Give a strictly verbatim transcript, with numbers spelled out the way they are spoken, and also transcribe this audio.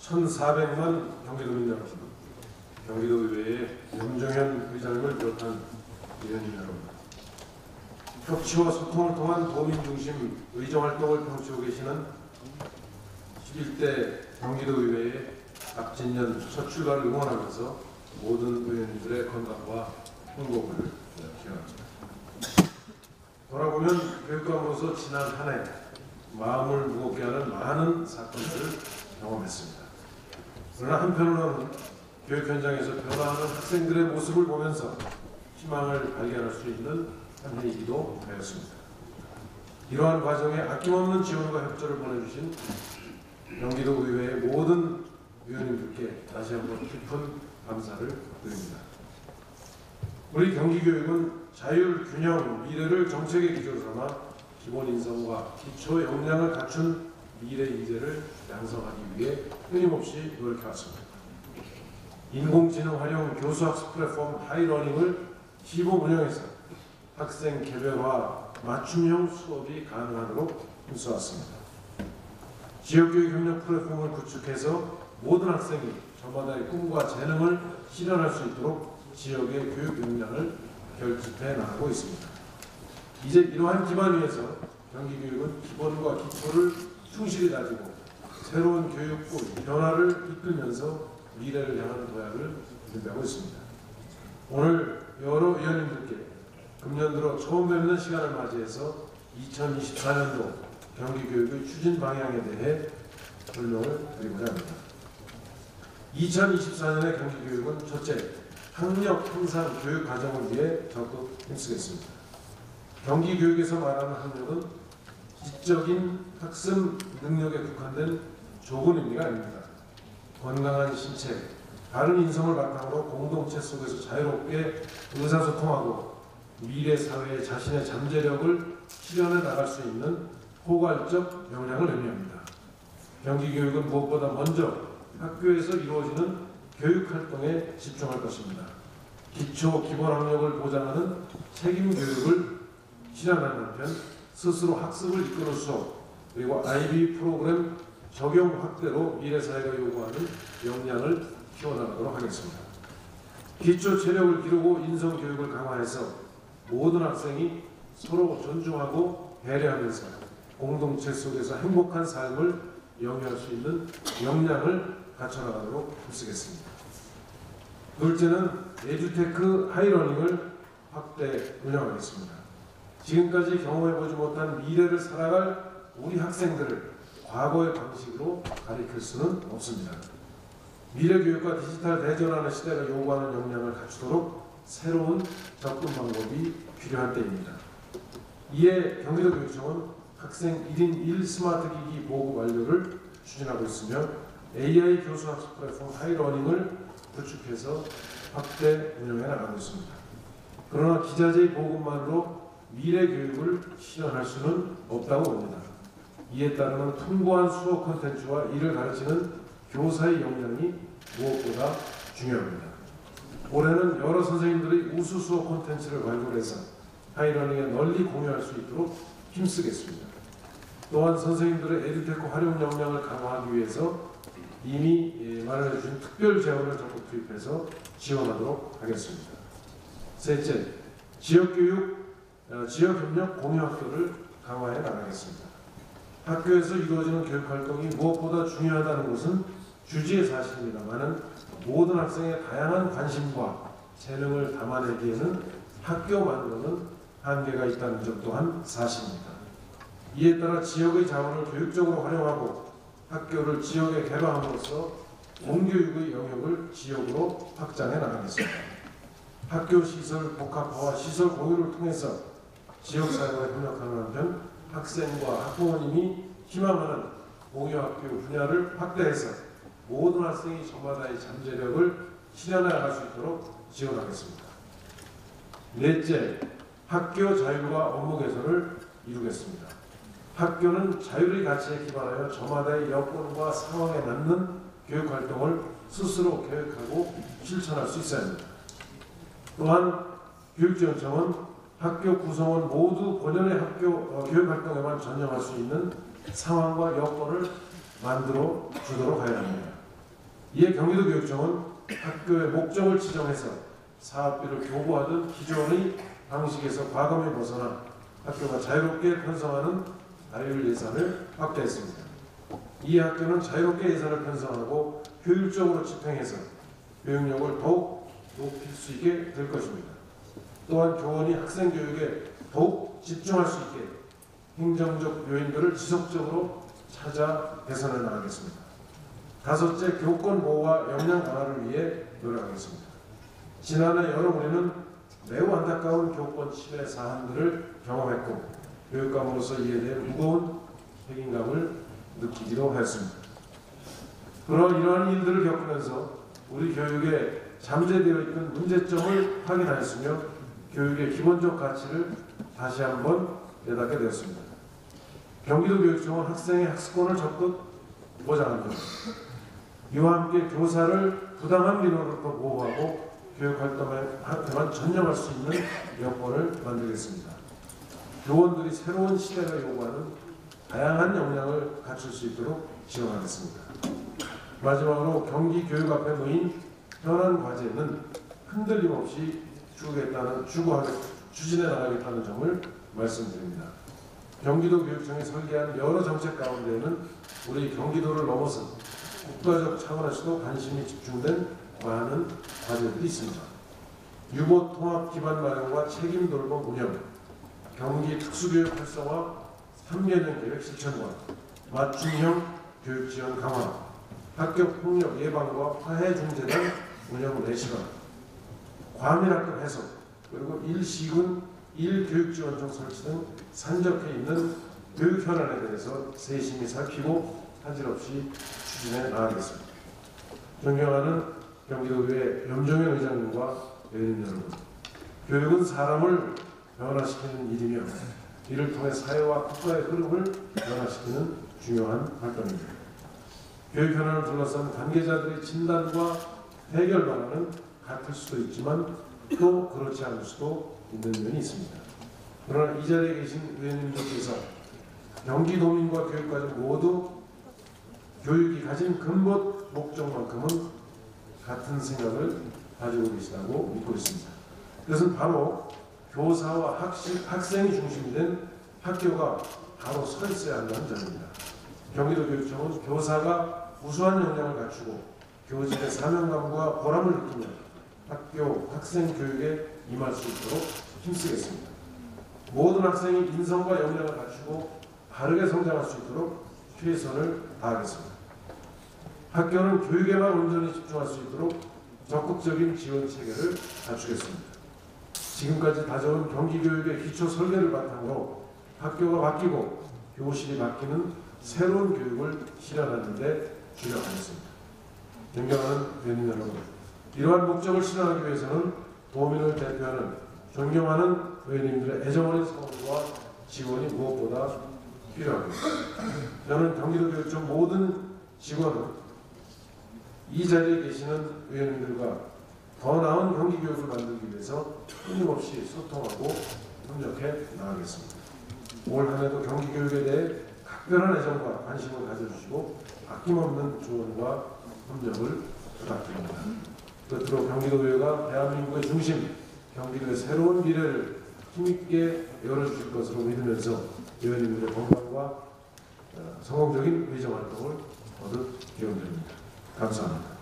천사백만 경기도민 여러분, 경기도의회의 염정현 의장님을 비롯한 의원님 여러분, 협치와 소통을 통한 도민 중심 의정활동을 펼치고 계시는 십일 대 경기도의회의 앞진년 첫 출발을 응원하면서 모든 의원님들의 건강과 행복을 기원합니다. 돌아보면 교육감으로서 지난 한 해 마음을 무겁게 하는 많은 사건들을 경험했습니다. 그러나 한편으로는 교육 현장에서 변화하는 학생들의 모습을 보면서 희망을 발견할 수 있는 한 해이기도 하였습니다. 이러한 과정에 아낌없는 지원과 협조를 보내주신 경기도의회의 모든 위원님들께 다시 한번 깊은 감사를 드립니다. 우리 경기교육은 자율, 균형, 미래를 정책의 기조로 삼아 기본 인성과 기초 역량을 갖춘 미래 인재를 양성하기 위해 끊임없이 노력해왔습니다. 인공지능 활용 교수학습 플랫폼 하이러닝을 시범 운영해서 학생 개별화 맞춤형 수업이 가능하도록 힘써왔습니다. 지역교육 협력 플랫폼을 구축해서 모든 학생이 저마다의 꿈과 재능을 실현할 수 있도록 지역의 교육 역량을 결집해 나가고 있습니다. 이제 이러한 기반 위에서 경기교육은 기본과 기초를 충실히 다지고 새로운 교육부 변화를 이끌면서 미래를 향하는 도약을 준비하고 있습니다. 오늘 여러 위원님들께 금년 들어 처음 뵙는 시간을 맞이해서 이천이십사 년도 경기교육의 추진 방향에 대해 설명을 드리고자 합니다. 이천이십사 년의 경기교육은 첫째, 학력 향상 교육 과정을 위해 적극 힘쓰겠습니다. 경기교육에서 말하는 학력은 지적인 학습 능력에 국한된 좁은 의미가 아닙니다. 건강한 신체, 바른 인성을 바탕으로 공동체 속에서 자유롭게 의사소통하고 미래 사회에 자신의 잠재력을 실현해 나갈 수 있는 포괄적 역량을 의미합니다. 경기교육은 무엇보다 먼저 학교에서 이루어지는 교육활동에 집중할 것입니다. 기초 기본학력을 보장하는 책임교육을 실현하는 한편 스스로 학습을 이끄는 수업 그리고 아이비 프로그램 적용 확대로 미래사회가 요구하는 역량을 키워나가도록 하겠습니다. 기초 체력을 기르고 인성교육을 강화해서 모든 학생이 서로 존중하고 배려하면서 공동체 속에서 행복한 삶을 영위할 수 있는 역량을 갖춰나가도록 힘쓰겠습니다. 둘째는 에듀테크 하이러닝을 확대 운영하겠습니다. 지금까지 경험해보지 못한 미래를 살아갈 우리 학생들을 과거의 방식으로 가리킬 수는 없습니다. 미래교육과 디지털 대전하는 시대가 요구하는 역량을 갖추도록 새로운 접근 방법이 필요한 때입니다. 이에 경기도교육청은 학생 일 인 일 스마트 기기 보급 완료를 추진하고 있으며 에이아이 교수학습 플랫폼 하이러닝을 구축해서 확대 운영해 나가고 있습니다. 그러나 기자재 보급만으로 미래 교육을 실현할 수는 없다고 봅니다. 이에 따르는 풍부한 수업 콘텐츠와 이를 가르치는 교사의 역량이 무엇보다 중요합니다. 올해는 여러 선생님들의 우수 수업 콘텐츠를 발굴해서 하이러닝에 널리 공유할 수 있도록 힘쓰겠습니다. 또한 선생님들의 에듀테크 활용 역량을 강화하기 위해서 이미 마련해 주신 특별 재원을 적극 투입해서 지원하도록 하겠습니다. 셋째, 지역교육, 지역협력 공유학교를 강화해 나가겠습니다. 학교에서 이루어지는 교육활동이 무엇보다 중요하다는 것은 주지의 사실입니다만 모든 학생의 다양한 관심과 재능을 담아내기에는 학교만으로는 한계가 있다는 점 또한 사실입니다. 이에 따라 지역의 자원을 교육적으로 활용하고 학교를 지역에 개방함으로써 공교육의 영역을 지역으로 확장해 나가겠습니다. 학교 시설 복합화와 시설 공유를 통해서 지역사회와 협력하는 한편 학생과 학부모님이 희망하는 공유학교 분야를 확대해서 모든 학생이 저마다의 잠재력을 실현해 나갈 수 있도록 지원하겠습니다. 넷째, 학교 자율과 업무 개선을 이루겠습니다. 학교는 자율의 가치에 기반하여 저마다의 여건과 상황에 맞는 교육활동을 스스로 계획하고 실천할 수 있어야 합니다. 또한 교육지원청은 학교 구성원 모두 본연의 학교 어, 교육활동에만 전념할 수 있는 상황과 여건을 만들어 주도록 하여야 합니다. 이에 경기도교육청은 학교의 목적을 지정해서 사업비를 교부하던 기존의 방식에서 과감히 벗어나 학교가 자유롭게 편성하는 자율 예산을 확대했습니다. 이 학교는 자유롭게 예산을 편성하고 효율적으로 집행해서 교육력을 더욱 높일 수 있게 될 것입니다. 또한 교원이 학생 교육에 더욱 집중할 수 있게 행정적 요인들을 지속적으로 찾아 개선해 나가겠습니다. 다섯째, 교권 보호와 역량 강화를 위해 노력하겠습니다. 지난해 여러분에는 매우 안타까운 교권 침해 사안들을 경험했고 교육감으로서 이에 대해 무거운 책임감을 느끼기도 했습니다. 그런 이러한 일들을 겪으면서 우리 교육에 잠재되어 있는 문제점을 확인하였으며 교육의 기본적 가치를 다시 한번 깨닫게 되었습니다. 경기도교육청은 학생의 학습권을 적극 보장합니다. 이와 함께 교사를 부당한 민원으로부터 보호하고 교육활동에만 전념할 수 있는 여건을 만들겠습니다. 교원들이 새로운 시대가 요구하는 다양한 역량을 갖출 수 있도록 지원하겠습니다. 마지막으로 경기교육 앞에 놓인 현안 과제는 흔들림 없이 추구하겠다는, 추구하게, 추진해 나가겠다는 점을 말씀드립니다. 경기도교육청이 설계한 여러 정책 가운데는 우리 경기도를 넘어선 국가적 차원에서도 관심이 집중된 많은 과제들이 있습니다. 유보 통합 기반 마련과 책임 돌봄 운영, 경기 특수교육 활성화 삼 개년 계획 실천과 맞춤형 교육 지원 강화, 학교 폭력 예방과 화해 중재단 운영 네 시간, 과밀학급 해소, 그리고 일시군 일교육지원청 설치 등 산적해 있는 교육 현안에 대해서 세심히 살피고 한질 없이 추진해 나가겠습니다. 존경하는 경기도의회 염종현 의장님과 의원님 여러분, 교육은 사람을 변화시키는 일이며 이를 통해 사회와 국가의 흐름을 변화시키는 중요한 활동입니다. 교육 현안을 둘러싼 관계자들의 진단과 해결 방안은 같을 수도 있지만 또 그렇지 않을 수도 있는 면이 있습니다. 그러나 이 자리에 계신 의원님들께서 경기도민과 교육과정 모두 교육이 가진 근본 목적만큼은 같은 생각을 가지고 계시다고 믿고 있습니다. 그것은 바로 교사와 학식, 학생이 중심이 된 학교가 바로 서 있어야 한다는 점입니다. 경기도교육청은 교사가 우수한 역량을 갖추고 교직의 사명감과 보람을 느끼며 학교, 학생 교육에 임할 수 있도록 힘쓰겠습니다. 모든 학생이 인성과 역량을 갖추고 바르게 성장할 수 있도록 최선을 다하겠습니다. 학교는 교육에만 온전히 집중할 수 있도록 적극적인 지원 체계를 갖추겠습니다. 지금까지 다져온 경기교육의 기초 설계를 바탕으로 학교가 바뀌고 교실이 바뀌는 새로운 교육을 실현하는 데 주력하겠습니다. 존경하는 의원님 여러분, 이러한 목적을 실현하기 위해서는 도민을 대표하는 존경하는 의원님들의 애정어린 성원과 지원이 무엇보다 필요합니다. 저는 경기도교육청 모든 직원은 이 자리에 계시는 의원님들과 더 나은 경기교육을 만들기 위해서 끊임없이 소통하고 협력해 나가겠습니다. 올 한 해도 경기교육에 대해 각별한 애정과 관심을 가져주시고 아낌없는 조언과 협력을 부탁드립니다. 끝으로 경기도교회가 대한민국의 중심, 경기도의 새로운 미래를 힘있게 열어주실 것으로 믿으면서 의원님들의 건강과 성공적인 의정활동을 거듭 기원드립니다. 감사합니다.